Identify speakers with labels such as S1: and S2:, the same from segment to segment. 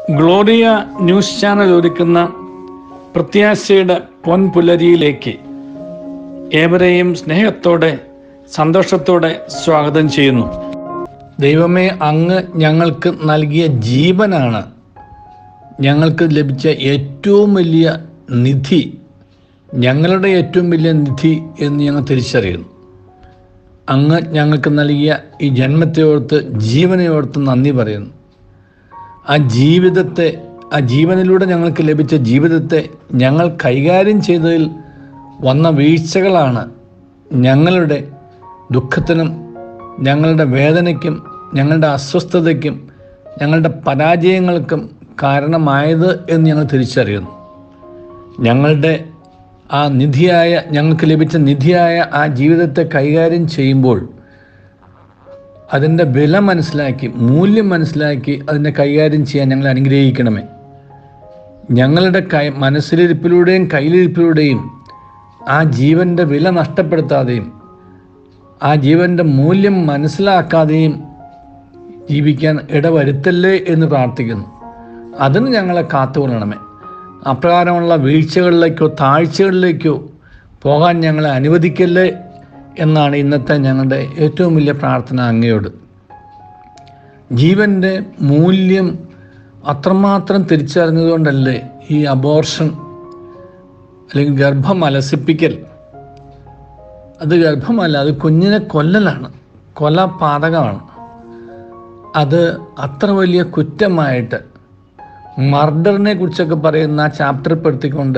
S1: Gloria news channel ഒരുക്കുന്ന പ്രത്യാശയുടെ പൊൻപുലരിയിലേക്ക് ഏവരെയും സ്നേഹത്തോടെ സന്തോഷത്തോടെ സ്വാഗതം ചെയ്യുന്നു. ദൈവമേ, അങ്ങ് ഞങ്ങൾക്ക് നൽകിയ ജീവനാണ് ഞങ്ങൾക്ക് ലഭിച്ച ഏറ്റവും വലിയ നിധി, ഞങ്ങളുടെ ഏറ്റവും വലിയ നിധി എന്ന് ഞങ്ങൾ തിരിച്ചറിയുന്നു. അങ്ങ് ഞങ്ങൾക്ക് നൽകിയ ഈ ജന്മത്തെ ഓർത്ത്, ജീവനെ ഓർത്ത് നന്ദി പറയുന്നു. ആ ജീവനിലൂടെ ഞങ്ങൾക്ക് ലഭിച്ച ജീവിതത്തെ ഞങ്ങൾ കൈകാര്യം ചെയ്തതിൽ വന്ന വീഴ്ചകളാണ് ഞങ്ങളുടെ ദുഃഖത്തിനും ഞങ്ങളുടെ വേദനയ്ക്കും ഞങ്ങളുടെ അസ്വസ്ഥതയ്ക്കും ഞങ്ങളുടെ പരാജയങ്ങൾക്കും കാരണമായത് എന്ന് ഞങ്ങൾ തിരിച്ചറിയുന്നു. ഞങ്ങളുടെ ആ ഞങ്ങൾക്ക് ലഭിച്ച നിധിയായ ആ ജീവിതത്തെ കൈകാര്യം ചെയ്യുമ്പോൾ അതിൻ്റെ വില മനസ്സിലാക്കി, മൂല്യം മനസ്സിലാക്കി അതിനെ കൈകാര്യം ചെയ്യാൻ ഞങ്ങൾ അനുഗ്രഹിക്കണമേ. ഞങ്ങളുടെ മനസ്സിലിരിപ്പിലൂടെയും കയ്യിലിരിപ്പിലൂടെയും ആ ജീവൻ്റെ വില നഷ്ടപ്പെടുത്താതെയും ആ ജീവൻ്റെ മൂല്യം മനസ്സിലാക്കാതെയും ജീവിക്കാൻ ഇടവരുത്തല്ലേ എന്ന് പ്രാർത്ഥിക്കുന്നു. അതിന് ഞങ്ങളെ കാത്തുകൊള്ളണമേ. അപ്രകാരമുള്ള വീഴ്ചകളിലേക്കോ താഴ്ചകളിലേക്കോ പോകാൻ ഞങ്ങളെ അനുവദിക്കല്ലേ എന്നാണ് ഇന്നത്തെ ഞങ്ങളുടെ ഏറ്റവും വലിയ പ്രാർത്ഥന അങ്ങയോട്. ജീവൻ്റെ മൂല്യം അത്രമാത്രം തിരിച്ചറിഞ്ഞതുകൊണ്ടല്ലേ ഈ അബോർഷൻ അല്ലെങ്കിൽ ഗർഭം അലസിപ്പിക്കൽ, അത് ഗർഭമല്ല, അത് കുഞ്ഞിനെ കൊല്ലലാണ്, കൊലപാതകമാണ്. അത് അത്ര വലിയ കുറ്റമായിട്ട് മർഡറിനെ കുറിച്ചൊക്കെ പറയുന്ന ആ ചാപ്റ്റർ പെടുത്തിക്കൊണ്ട്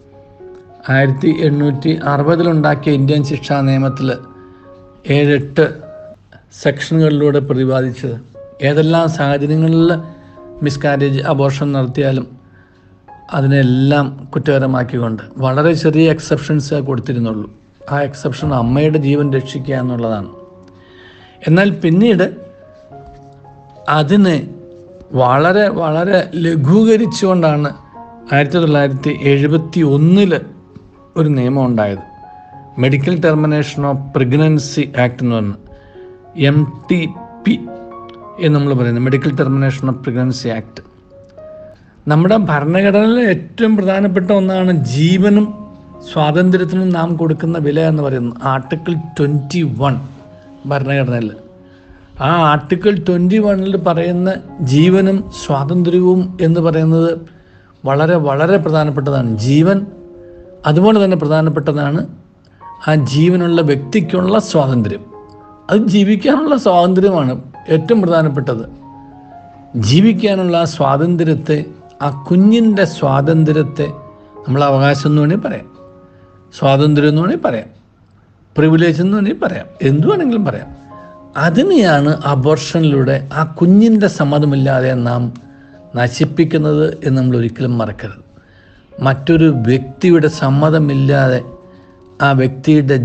S1: 1860 ഇന്ത്യൻ ശിക്ഷാ നിയമത്തിൽ 7-8 സെക്ഷനുകളിലൂടെ പ്രതിപാദിച്ചത്. ഏതെല്ലാം സാഹചര്യങ്ങളിൽ മിസ്കാരേജ്, അബോർഷൻ നടത്തിയാലും അതിനെല്ലാം കുറ്റകരമാക്കിക്കൊണ്ട് വളരെ ചെറിയ എക്സെപ്ഷൻസ് കൊടുത്തിരുന്നുള്ളൂ. ആ എക്സെപ്ഷൻ അമ്മയുടെ ജീവൻ രക്ഷിക്കുക എന്നുള്ളതാണ്. എന്നാൽ പിന്നീട് അതിനെ വളരെ വളരെ ലഘൂകരിച്ചുകൊണ്ടാണ് 1971 ഒരു നിയമം ഉണ്ടായത്. Medical termination of pregnancy act എന്ന് പറഞ്ഞ് MTP എന്ന് നമ്മൾ പറയുന്നത്, medical termination of pregnancy act. നമ്മുടെ ഭരണഘടനയിലെ ഏറ്റവും പ്രധാനപ്പെട്ട ഒന്നാണ് ജീവനും സ്വാതന്ത്ര്യത്തിനും നാം കൊടുക്കുന്ന വില എന്ന് പറയുന്നത്. ആർട്ടിക്കിൾ 21 ഭരണഘടനയിൽ, ആ ആർട്ടിക്കിൾ 21 പറയുന്ന ജീവനും സ്വാതന്ത്ര്യവും എന്ന് പറയുന്നത് വളരെ വളരെ പ്രധാനപ്പെട്ടതാണ്. ജീവൻ അതുപോലെ തന്നെ പ്രധാനപ്പെട്ടതാണ് ആ ജീവനുള്ള വ്യക്തിക്കുള്ള സ്വാതന്ത്ര്യം. അത് ജീവിക്കാനുള്ള സ്വാതന്ത്ര്യമാണ് ഏറ്റവും പ്രധാനപ്പെട്ടത്. ജീവിക്കാനുള്ള ആ സ്വാതന്ത്ര്യത്തെ, ആ കുഞ്ഞിൻ്റെ സ്വാതന്ത്ര്യത്തെ നമ്മൾ അവകാശം എന്ന് വേണമെങ്കിൽ പറയാം, സ്വാതന്ത്ര്യം എന്ന് വേണമെങ്കിൽ പറയാം, പ്രിവിലേജ് എന്ന് വേണമെങ്കിൽ പറയാം, എന്തു വേണമെങ്കിലും പറയാം. അതിനെയാണ് അബോർഷനിലൂടെ ആ കുഞ്ഞിൻ്റെ സമ്മതമില്ലാതെ നാം നശിപ്പിക്കുന്നത് എന്ന് നമ്മൾ ഒരിക്കലും മറക്കരുത്. മറ്റൊരു വ്യക്തിയുടെ സമ്മതമില്ലാതെ ആ വ്യക്തിയുടെ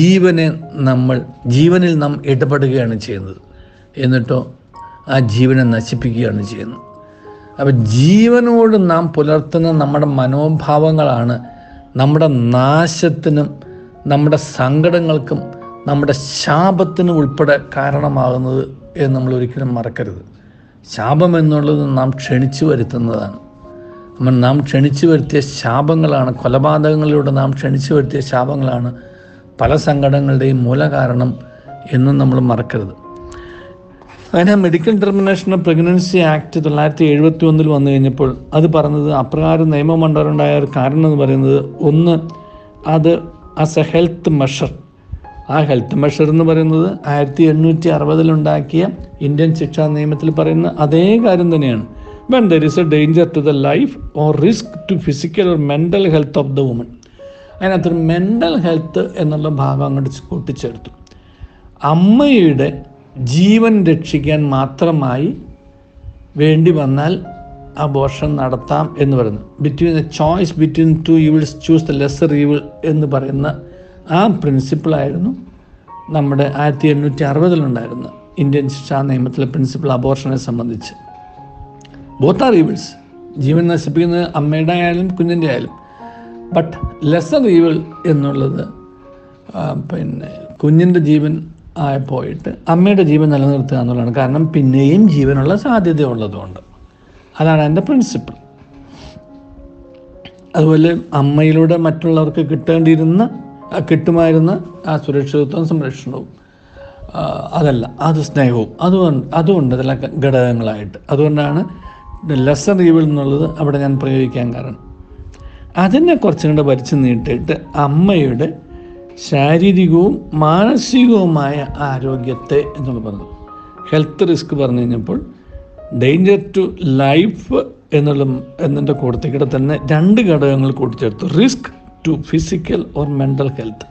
S1: ജീവനിൽ നാം ഇടപെടുകയാണ് ചെയ്യുന്നത്. എന്നിട്ടോ ആ ജീവനെ നശിപ്പിക്കുകയാണ് ചെയ്യുന്നത്. അപ്പോൾ ജീവനോട് നാം പുലർത്തുന്ന നമ്മുടെ മനോഭാവങ്ങളാണ് നമ്മുടെ നാശത്തിനും നമ്മുടെ സങ്കടങ്ങൾക്കും നമ്മുടെ ശാപത്തിനും ഉൾപ്പെടെ കാരണമാകുന്നത് എന്ന് നമ്മൾ ഒരിക്കലും മറക്കരുത്. ശാപം എന്നുള്ളത് നാം ക്ഷണിച്ചു വരുത്തുന്നതാണ്. നാം ക്ഷണിച്ചു വരുത്തിയ ശാപങ്ങളാണ്, കൊലപാതകങ്ങളിലൂടെ നാം ക്ഷണിച്ചു വരുത്തിയ ശാപങ്ങളാണ് പല സങ്കടങ്ങളുടെയും മൂലകാരണം എന്നും നമ്മൾ മറക്കരുത്. അങ്ങനെ medical termination of pregnancy act 1971 വന്നു കഴിഞ്ഞപ്പോൾ അത് പറഞ്ഞത്, അപ്രകാരം നിയമം കൊണ്ടുവരേണ്ടായ ഒരു കാരണം എന്ന് പറയുന്നത്, ഒന്ന്, അത് ആസ് എ ഹെൽത്ത് മെഷർ. ആ ഹെൽത്ത് മെഷർ എന്ന് പറയുന്നത് 1860 ഇന്ത്യൻ ശിക്ഷാ നിയമത്തിൽ പറയുന്ന അതേ കാര്യം തന്നെയാണ്. when there is a danger to the life or risk to physical or mental health of the woman. അതിനകത്തൊരു മെൻ്റൽ ഹെൽത്ത് എന്നുള്ള ഭാഗം അങ്ങോട്ട് കൂട്ടിച്ചേർത്തു. അമ്മയുടെ ജീവൻ രക്ഷിക്കാൻ മാത്രമായി വേണ്ടി വന്നാൽ അബോർഷൻ നടത്താം എന്ന് പറയുന്നു. Choice between two evils choose the lesser evil എന്ന് പറയുന്ന ആ പ്രിൻസിപ്പിളായിരുന്നു നമ്മുടെ 1860 ഇന്ത്യൻ ശിക്ഷാ നിയമത്തിലെ പ്രിൻസിപ്പിൾ അബോർഷനെ സംബന്ധിച്ച്. ബോത്ത് ആർ ഈവിൾസ്, ജീവൻ നശിപ്പിക്കുന്നത് അമ്മയുടെ ആയാലും കുഞ്ഞിൻ്റെ ആയാലും. ബട്ട് ലെസർ ഈവിൾ എന്നുള്ളത് കുഞ്ഞിൻ്റെ ജീവൻ പോയിട്ട് അമ്മയുടെ ജീവൻ നിലനിർത്തുക എന്നുള്ളതാണ്. കാരണം പിന്നെയും ജീവനുള്ള സാധ്യത ഉള്ളതുകൊണ്ട്. അതാണ് എൻ്റെ പ്രിൻസിപ്പിൾ. അതുപോലെ അമ്മയിലൂടെ മറ്റുള്ളവർക്ക് കിട്ടുമായിരുന്ന ആ സുരക്ഷിതത്വവും സംരക്ഷണവും അതല്ല, അത് സ്നേഹവും അതുകൊണ്ട് അതിലെ ഘടകങ്ങളായിട്ട്. അതുകൊണ്ടാണ് ലെസർ ഈവിൾ എന്നുള്ളത് അവിടെ ഞാൻ പ്രയോഗിക്കാൻ കാരണം. അതിനെ കുറച്ചും കൂടെ വലിച്ചു നീട്ടിയിട്ട് അമ്മയുടെ ശാരീരികവും മാനസികവുമായ ആരോഗ്യത്തെ എന്നുള്ള പറഞ്ഞു. ഹെൽത്ത് റിസ്ക് പറഞ്ഞു കഴിഞ്ഞപ്പോൾ ഡേഞ്ചർ ടു ലൈഫ് എന്നതിൻ്റെ കൂട്ടത്തിക്കിടെ തന്നെ 2 ഘടകങ്ങൾ കൂട്ടിച്ചേർത്തു. Risk to physical or mental health.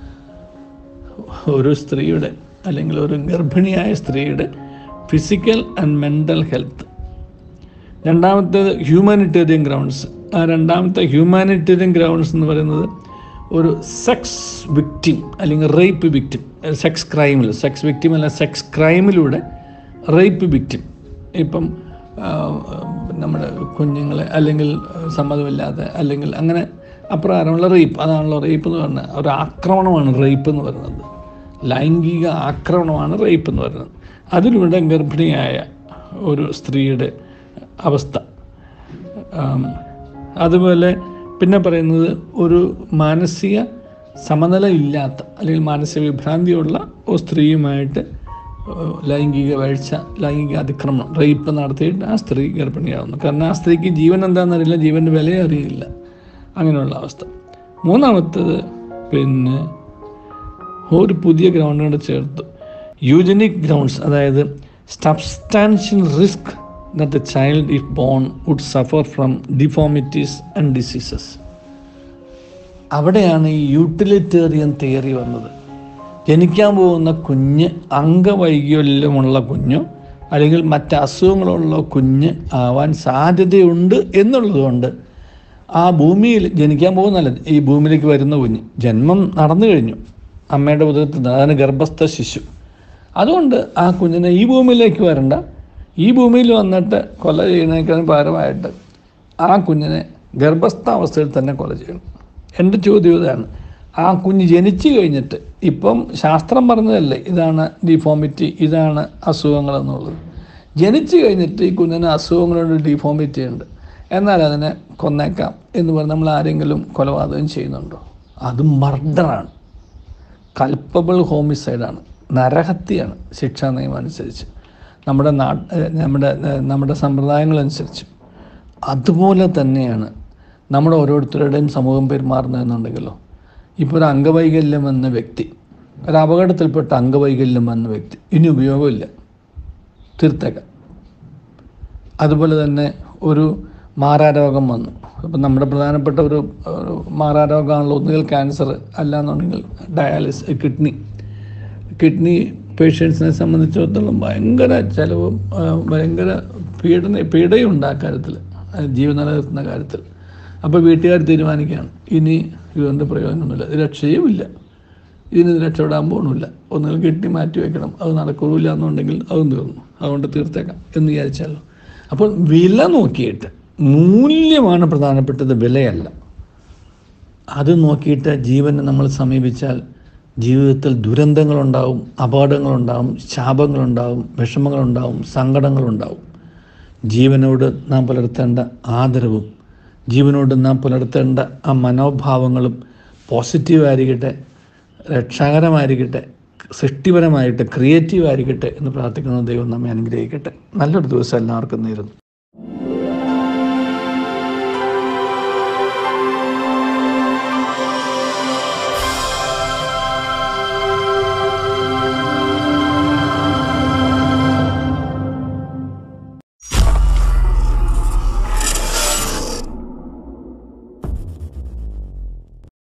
S1: ഒരു സ്ത്രീയുടെ അല്ലെങ്കിൽ ഒരു ഗർഭിണിയായ സ്ത്രീയുടെ ഫിസിക്കൽ ആൻഡ് മെൻ്റൽ ഹെൽത്ത്. രണ്ടാമത്തേത് ഹ്യൂമാനിറ്റേറിയൻ ഗ്രൗണ്ട്സ്. ആ രണ്ടാമത്തെ ഹ്യൂമാനിറ്റേറിയൻ ഗ്രൗണ്ട്സ് എന്ന് പറയുന്നത് ഒരു സെക്സ് വിക്റ്റിം അല്ലെങ്കിൽ റേപ്പ് വിക്റ്റിം, സെക്സ് വിക്റ്റിം അല്ല, സെക്സ് ക്രൈമിലൂടെ റേപ്പ് വിക്റ്റിം. ഇപ്പം നമ്മുടെ കുഞ്ഞുങ്ങളെ അല്ലെങ്കിൽ സമ്മതമില്ലാതെ അല്ലെങ്കിൽ അങ്ങനെ അപ്രകാരമുള്ള റേപ്പ്, അതാണല്ലോ റേപ്പ് എന്ന് പറഞ്ഞാൽ ഒരു ആക്രമണമാണ് റേപ്പ് എന്ന് പറയുന്നത്. ലൈംഗിക ആക്രമണമാണ് റേപ്പ് എന്ന് പറയുന്നത്. അതിലൂടെ ഗർഭിണിയായ ഒരു സ്ത്രീയുടെ അവസ്ഥ. അതുപോലെ പിന്നെ പറയുന്നത് ഒരു മാനസിക സമനില ഇല്ലാത്ത അല്ലെങ്കിൽ മാനസിക വിഭ്രാന്തിയുള്ള ഒരു സ്ത്രീയുമായിട്ട് ലൈംഗിക വീഴ്ച, ലൈംഗിക അതിക്രമണം, റേപ്പ് നടത്തിയിട്ട് ആ സ്ത്രീ ഗർഭിണിയാവുന്നു. കാരണം ആ സ്ത്രീക്ക് ജീവൻ എന്താണെന്നറിയില്ല, ജീവൻ്റെ വിലയെ അറിയില്ല, അങ്ങനെയുള്ള അവസ്ഥ. മൂന്നാമത്തത് പിന്നെ ഒരു പുതിയ ഗ്രൗണ്ടിനോട് ചേർത്തു, യൂജനിക് ഗ്രൗണ്ട്സ്. അതായത് substantial risk that the child if born would suffer from deformities and diseases. അവിടെയാണ് ഈ യൂട്ടിലിറ്റേറിയൻ തിയറി വന്നത്. ജനിക്കാൻ പോകുന്ന കുഞ്ഞ് അംഗവൈകല്യമുള്ള കുഞ്ഞോ അല്ലെങ്കിൽ മറ്റ് അസുഖങ്ങളുള്ള കുഞ്ഞ് ആവാൻ സാധ്യതയുണ്ട് എന്നുള്ളതുകൊണ്ട് ആ ഭൂമിയിൽ ജനിക്കാൻ പോകുന്നല്ല, ഈ ഭൂമിയിലേക്ക് വരുന്ന കുഞ്ഞ് ജന്മം നടന്നു കഴിഞ്ഞു, അമ്മയുടെ ഉദരത്തിൽ, അതാണ് ഗർഭസ്ഥ ശിശു. അതുകൊണ്ട് ആ കുഞ്ഞിനെ ഈ ഭൂമിയിലേക്ക് വരണ്ട, ഈ ഭൂമിയിൽ വന്നിട്ട് കൊല ചെയ്യുന്നതിനേക്കാളും പകരമായിട്ട് ആ കുഞ്ഞിനെ ഗർഭസ്ഥാവസ്ഥയിൽ തന്നെ കൊല ചെയ്യണം. എൻ്റെ ചോദ്യം ഇതാണ്, ആ കുഞ്ഞ് ജനിച്ചു കഴിഞ്ഞിട്ട്, ഇപ്പം ശാസ്ത്രം പറഞ്ഞതല്ലേ ഇതാണ് ഡിഫോമിറ്റി, ഇതാണ് അസുഖങ്ങളെന്നുള്ളത്. ജനിച്ചു കഴിഞ്ഞിട്ട് ഈ കുഞ്ഞിന് അസുഖങ്ങളുണ്ട്, ഡിഫോമിറ്റി ഉണ്ട്, എന്നാൽ അതിനെ കൊന്നേക്കാം എന്ന് പറഞ്ഞ് നമ്മൾ ആരെങ്കിലും കൊലപാതകം ചെയ്യുന്നുണ്ടോ? അത് മർഡറാണ്, കൾപ്പബിൾ ഹോമിസൈഡാണ്, നരഹത്യയാണ് ശിക്ഷാ നിയമം അനുസരിച്ച്, നമ്മുടെ സമ്പ്രദായങ്ങളനുസരിച്ച്. അതുപോലെ തന്നെയാണ് നമ്മുടെ ഓരോരുത്തരുടെയും സമൂഹം പെരുമാറുന്നതെന്നുണ്ടെങ്കിലോ. ഇപ്പോൾ ഒരു അംഗവൈകല്യം എന്ന വ്യക്തി, ഒരു അപകടത്തിൽപ്പെട്ട അംഗവൈകല്യം എന്ന വ്യക്തി, ഇനി ഉപയോഗമില്ല, തീർത്തേക്കാം. അതുപോലെ തന്നെ ഒരു മാറാരോഗം വന്നു. അപ്പം നമ്മുടെ പ്രധാനപ്പെട്ട ഒരു മാറാരോഗമാണല്ലോ ഒന്നുകിൽ ക്യാൻസർ, അല്ലാന്നുണ്ടെങ്കിൽ ഡയാലിസിസ്, കിഡ്നി പേഷ്യൻസിനെ സംബന്ധിച്ചിടത്തോളം ഭയങ്കര ചിലവും ഭയങ്കര പീഡയും ഉണ്ട് ആ കാര്യത്തിൽ, ജീവൻ നിലനിർത്തുന്ന കാര്യത്തിൽ. അപ്പോൾ വീട്ടുകാർ തീരുമാനിക്കുകയാണ് ഇനി ഇതുകൊണ്ട് പ്രയോജനമൊന്നുമില്ല, ഇത് രക്ഷയുമില്ല, ഇതിന് രക്ഷപ്പെടാൻ പോകണമില്ല, ഒന്നുകിൽ കിഡ്നി മാറ്റി വയ്ക്കണം, അത് നടക്കില്ല എന്നുണ്ടെങ്കിൽ അതും തീർന്നു, അതുകൊണ്ട് തീർത്തേക്കാം എന്ന് വിചാരിച്ചാലോ. അപ്പോൾ വില നോക്കിയിട്ട്, മൂല്യമാണ് പ്രധാനപ്പെട്ടത്, വിലയല്ല. അത് നോക്കിയിട്ട് ജീവനെ നമ്മൾ സമീപിച്ചാൽ ജീവിതത്തിൽ ദുരന്തങ്ങളുണ്ടാവും, അപകടങ്ങളുണ്ടാവും, ശാപങ്ങളുണ്ടാവും, വിഷമങ്ങളുണ്ടാവും, സങ്കടങ്ങളുണ്ടാവും. ജീവനോട് നാം പുലർത്തേണ്ട ആദരവും ജീവനോട് നാം പുലർത്തേണ്ട ആ മനോഭാവങ്ങളും പോസിറ്റീവായിരിക്കട്ടെ, രക്ഷാകരമായിരിക്കട്ടെ, സൃഷ്ടിപരമായിട്ട് ക്രിയേറ്റീവായിരിക്കട്ടെ എന്ന് പ്രാർത്ഥിക്കുന്ന ദൈവം നമ്മെ അനുഗ്രഹിക്കട്ടെ. നല്ലൊരു ദിവസം എല്ലാവർക്കും നേരുന്നു.